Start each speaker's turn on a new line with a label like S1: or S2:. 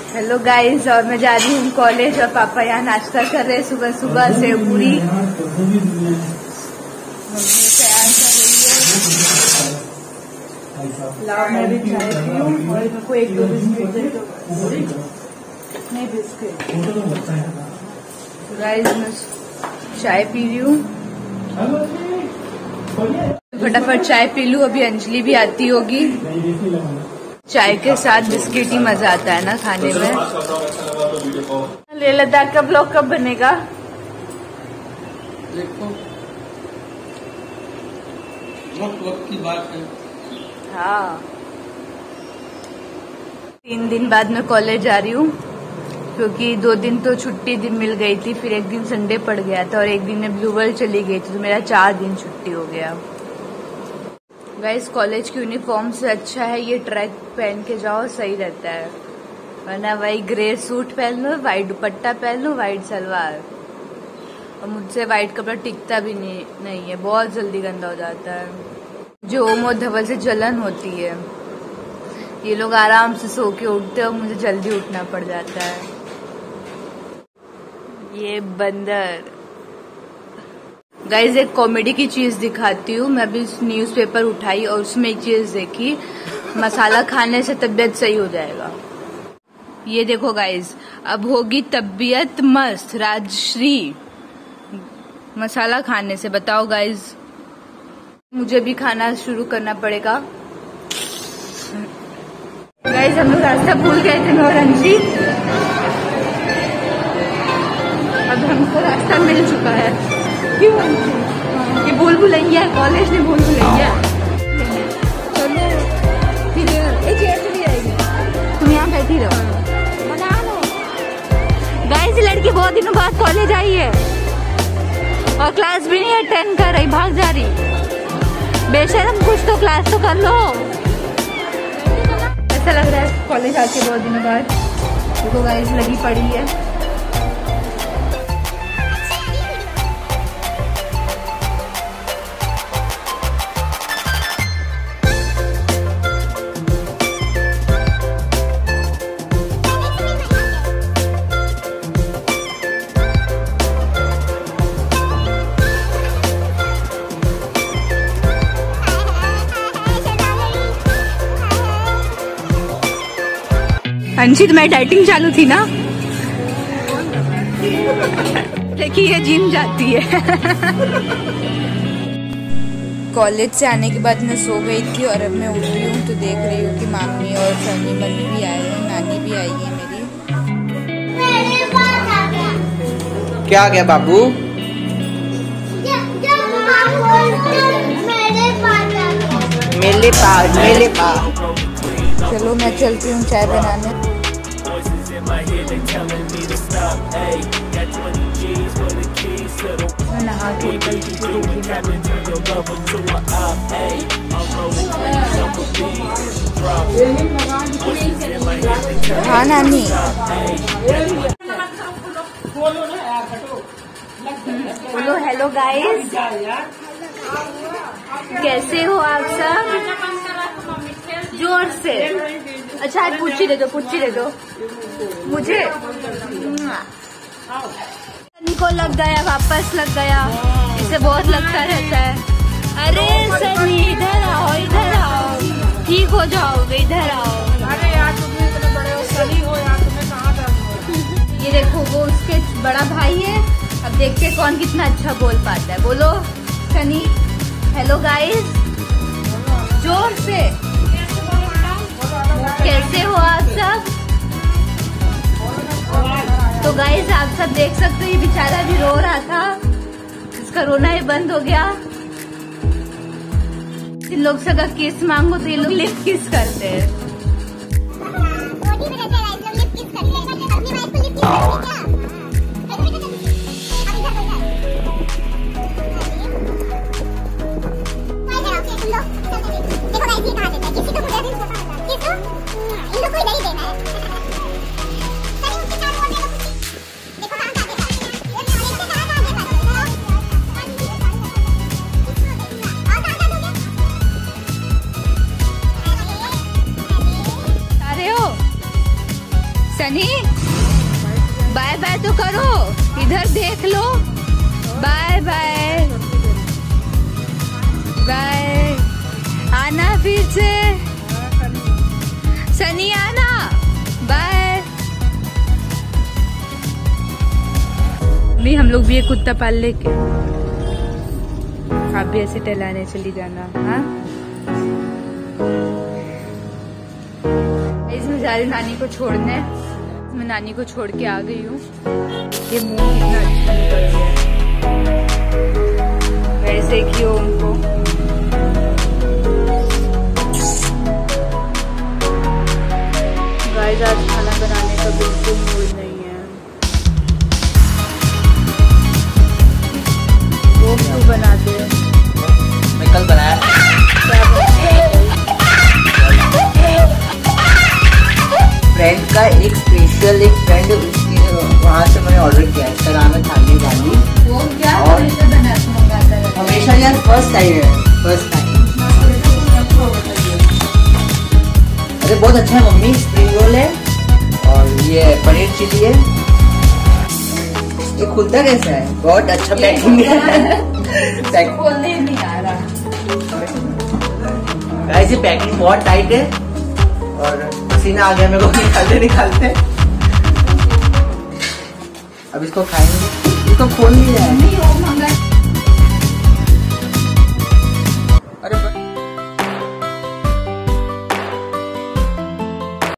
S1: Hello guys, और मैं जा रही हूँ कॉलेज और पापा यहाँ नाश्ता कर रहे हैं सुबह सुबह से पूरी। मम्मी तैयार कर रही है। लाओ मैं भी चाय पीऊँ और मेरे को 1-2 बिस्किट दे दो। नहीं बिस्किट। गाइस मैं चाय पी रही हूँ, फटाफट चाय पी लूँ। अभी अंजलि भी आती होगी। चाय के साथ बिस्किट ही मजा आता है ना खाने में। लेह लद्दाख का ब्लॉग कब बनेगा?
S2: देखो वक्त की बात है।
S1: हाँ, 3 दिन बाद मैं कॉलेज जा रही हूँ क्योंकि 2 दिन तो छुट्टी दिन मिल गई थी, फिर 1 दिन संडे पड़ गया था और 1 दिन में ब्लू वर्ल्ड चली गई थी, तो मेरा 4 दिन छुट्टी हो गया। गाइस कॉलेज की यूनिफॉर्म से अच्छा है ये ट्रैक पहन के जाओ, सही रहता है। वरना वही ग्रे सूट पहन लो, व्हाइट दुपट्टा पहन लो, व्हाइट सलवार, और मुझसे व्हाइट कपड़ा टिकता भी नहीं है, बहुत जल्दी गंदा हो जाता है। जो ओम और धवल से जलन होती है। ये लोग आराम से सो के उठते हैं और मुझे जल्दी उठना पड़ जाता है। ये बंदर। गाइज एक कॉमेडी की चीज दिखाती हूँ। मैं अभी न्यूज़पेपर उठाई और उसमें एक चीज देखी, मसाला खाने से तबीयत सही हो जाएगा। ये देखो गाइज, अब होगी तबीयत मस्त राजश्री मसाला खाने से। बताओ गाइज, मुझे भी खाना शुरू करना पड़ेगा। गाइज हम लोग रास्ता भूल गए थे, मैं और अंजलि। अब हमको रास्ता मिल चुका है। क्यों? ये भूल भुलैया कॉलेज में भूल भुलैया। चलो फिर एक चली जाएगी, तुम यहाँ बैठी रहो। गाइस लड़की बहुत दिनों बाद कॉलेज आई है और क्लास भी नहीं अटेंड कर रही, भाग जा रही। बेशरम कुछ तो क्लास तो कर लो। ऐसा लग रहा है कॉलेज आके बहुत दिनों बाद। देखो गाइस लगी पड़ी है। अंशी तुम्हारी डाइटिंग चालू थी ना? देखिए ये जिम जाती है। कॉलेज से आने के बाद मैं सो गई थी और अब मैं उठी हूँ तो देख रही हूँ कि मामी और सनी मनी भी आए हैं, नानी भी आई है मेरी।
S2: क्या आ गया बाबू? मेले पास।
S1: चलो मैं चलती हूँ चाय बनाने। मैं नहा के हाँ नानी। बोलो हेलो गाइस, कैसे हो आप सब? जोर से। अच्छा आज पुच्ची दे दो मुझे। सनी को लग गया, वापस लग गया। इसे बहुत लगता रहता है। अरे सनी इधर आओ, ठीक हो जाओगे, इधर आओ।
S3: अरे यार तुम इतने बड़े हो, सनी हो यार, तुम्हें कहाँ दर्द?
S1: ये देखो वो उसके बड़ा भाई है। अब देखते कौन कितना अच्छा बोल पाता है। बोलो सनी हेलो गाइस, जोर से। कैसे हो आप सब? तो गाइस आप सब देख सकते हो ये बेचारा भी रो रहा था, इसका रोना ही बंद हो गया। इन लोग से अगर किस मांगो तो ये लोग लिप किस करते हैं। सनी बाय बाय तो करो, इधर देख लो। बाय बाय बाय, आना फिर से सनी, आना। बाय। भी हम लोग भी एक कुत्ता पाल लेके, आप भी ऐसे टहलाने चली जाना। हाँ, इसमें जा रही नानी को छोड़ने। मैं नानी को छोड़ के आ गई हूँ। ये मुंह कितना अच्छा निकल गया, वैसे क्यों उनको। गाइस आज खाना बनाने का बिल्कुल मूड नहीं है। वो क्यों बनाते हैं?
S2: मैं कल बनाया। फ्रेंड का एक स्पेशल, एक फ्रेंड वहाँ से मैंने ऑर्डर किया है। इसका नाम है थाली वाली।
S1: वो क्या
S2: और
S1: मंगाता है?
S2: हमेशा यार फर्स्ट टाइम है, फर्स्ट टाइम। अरे बहुत अच्छा है मम्मी। स्प्रिंग रोल है और ये पनीर चिली है। ये खुलता कैसा है? बहुत अच्छा पैकिंग है।
S1: खोलने नहीं आ रहा।
S2: गाइस ये पैकिंग बहुत टाइट है और पसीना आ गया मेरे को निकालते निकालते। अब इसको खाएंगे, इसको खोल नहीं रहा है।